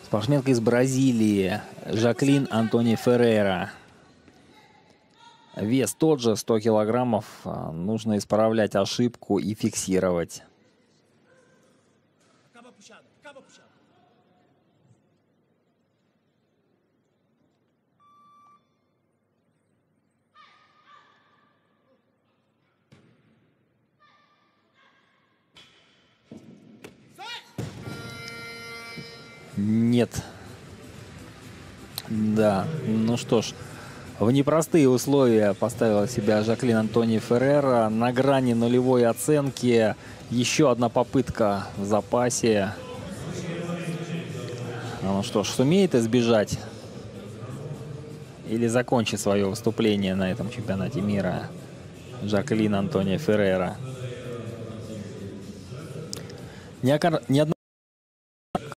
Спортсменка из Бразилии Жаклин Антони Феррейра. Вес тот же, 100 килограммов. Нужно исправлять ошибку и фиксировать. Нет. Да, ну что ж, в непростые условия поставила себя Жаклин Антони Феррейра. На грани нулевой оценки. Еще одна попытка в запасе. Ну что ж, сумеет избежать или закончит свое выступление на этом чемпионате мира Жаклин Антони Феррейра.